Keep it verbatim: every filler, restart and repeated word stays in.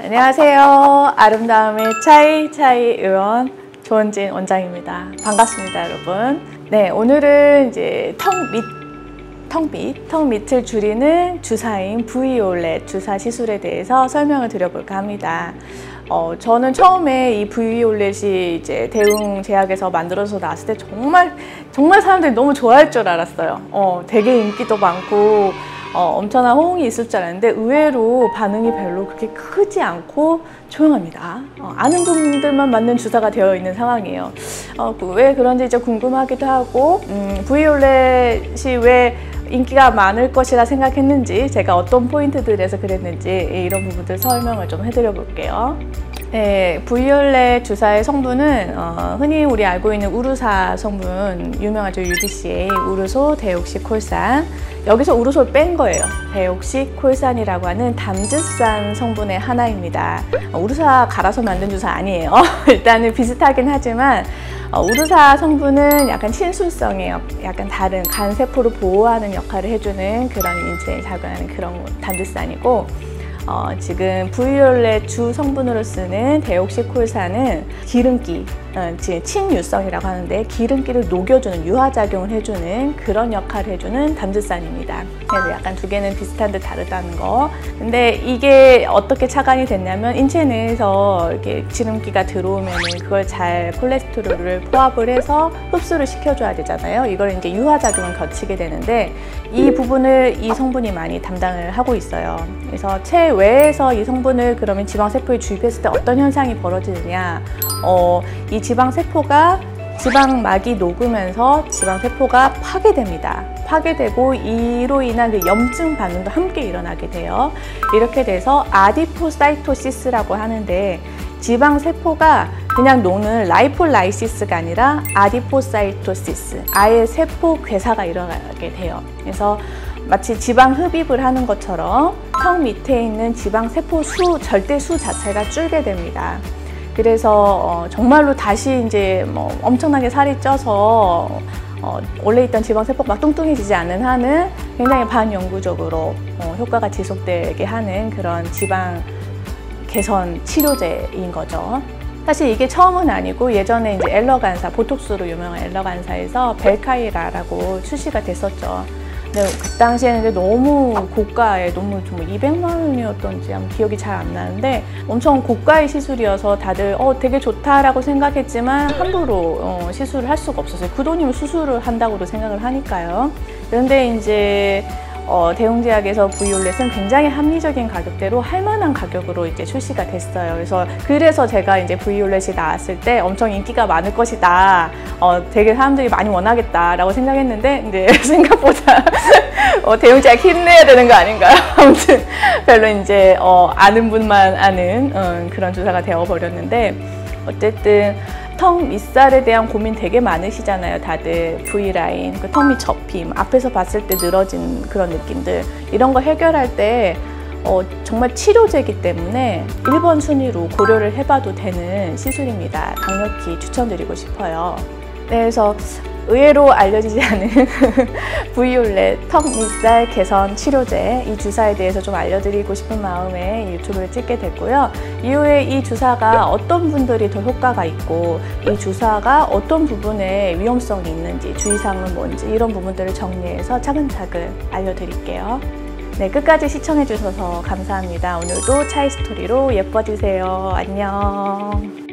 안녕하세요. 아름다움의 차이 차이 의원 조은진 원장입니다. 반갑습니다, 여러분. 네, 오늘은 이제 턱 밑, 턱 밑, 턱 밑을 줄이는 주사인 브이올렛 주사 시술에 대해서 설명을 드려볼까 합니다. 어, 저는 처음에 이 브이올렛이 이제 대웅제약에서 만들어서 나왔을 때 정말 정말 사람들이 너무 좋아할 줄 알았어요. 어, 되게 인기도 많고 어, 엄청난 호응이 있을 줄 알았는데 의외로 반응이 별로 그렇게 크지 않고 조용합니다. 어, 아는 분들만 맞는 주사가 되어 있는 상황이에요. 어, 왜 그런지 이제 궁금하기도 하고 음, 브이올렛이 왜 인기가 많을 것이라 생각했는지, 제가 어떤 포인트들에서 그랬는지 이런 부분들 설명을 좀 해드려 볼게요. 네, 브이올렛 주사의 성분은 어, 흔히 우리 알고 있는 우르사 성분, 유명하죠. 유디씨에이, 우르소, 데옥시콜산. 여기서 우르소를 뺀 거예요. 데옥시콜산이라고 하는 담즙산 성분의 하나입니다. 어, 우르사 갈아서 만든 주사 아니에요. 일단은 비슷하긴 하지만 어, 우르사 성분은 약간 친순성이에요. 약간 다른 간세포를 보호하는 역할을 해주는 그런 인체에 작용하는 그런 담즙산이고, 어, 지금 브이올렛 주 성분으로 쓰는 데옥시콜산은 기름기, 어, 친유성이라고 하는데 기름기를 녹여주는, 유화작용을 해주는 그런 역할을 해주는 담즙산입니다. 그래서 약간 두 개는 비슷한 듯 다르다는 거. 근데 이게 어떻게 차관이 됐냐면, 인체 내에서 이렇게 기름기가 들어오면은 그걸 잘 콜레스테롤을 포합을 해서 흡수를 시켜줘야 되잖아요. 이걸 이제 유화작용을 거치게 되는데 이 부분을 이 성분이 많이 담당을 하고 있어요. 그래서 체외에서 이 성분을 그러면 지방세포에 주입했을 때 어떤 현상이 벌어지느냐, 어, 이 지방세포가 지방막이 녹으면서 지방세포가 파괴됩니다. 파괴되고 이로 인한 그 염증 반응도 함께 일어나게 돼요. 이렇게 돼서 아디포사이토시스라고 하는데, 지방세포가 그냥 녹는 라이폴라이시스가 아니라 아디포사이토시스, 아예 세포 괴사가 일어나게 돼요. 그래서 마치 지방 흡입을 하는 것처럼 턱 밑에 있는 지방 세포 수, 절대 수 자체가 줄게 됩니다. 그래서 어, 정말로 다시 이제 뭐 엄청나게 살이 쪄서 어, 원래 있던 지방 세포가 막 뚱뚱해지지 않는 한은 굉장히 반영구적으로 어, 효과가 지속되게 하는 그런 지방 개선 치료제인 거죠. 사실 이게 처음은 아니고 예전에 이제 엘러간사, 보톡스로 유명한 엘러간사에서 벨카이라라고 출시가 됐었죠. 근데 그 당시에는 너무 고가에, 너무 좀 이백만 원이었던지 아마 기억이 잘 안 나는데 엄청 고가의 시술이어서 다들 어 되게 좋다라고 생각했지만 함부로 어, 시술을 할 수가 없었어요. 그 돈이면 수술을 한다고도 생각을 하니까요. 그런데 이제 어, 대웅제약에서 브이올렛은 굉장히 합리적인 가격대로 할 만한 가격으로 이제 출시가 됐어요. 그래서 그래서 제가 이제 브이올렛이 나왔을 때 엄청 인기가 많을 것이다, 어, 되게 사람들이 많이 원하겠다라고 생각했는데 이제 생각보다 어, 대웅제약 힘내야 되는 거 아닌가요? 아무튼 별로 이제 어, 아는 분만 아는 어, 그런 주사가 되어버렸는데, 어쨌든 턱 밑살에 대한 고민 되게 많으시잖아요. 다들 V라인, 그 턱 밑 접힘, 앞에서 봤을 때 늘어진 그런 느낌들, 이런 거 해결할 때 어, 정말 치료제이기 때문에 일 번 순위로 고려를 해봐도 되는 시술입니다. 강력히 추천드리고 싶어요. 네, 그래서 의외로 알려지지 않은 브이올렛 턱 밑살 개선 치료제, 이 주사에 대해서 좀 알려드리고 싶은 마음에 이 유튜브를 찍게 됐고요. 이후에 이 주사가 어떤 분들이 더 효과가 있고, 이 주사가 어떤 부분에 위험성이 있는지, 주의사항은 뭔지, 이런 부분들을 정리해서 차근차근 알려드릴게요. 네, 끝까지 시청해주셔서 감사합니다. 오늘도 차이 스토리로 예뻐지세요. 안녕.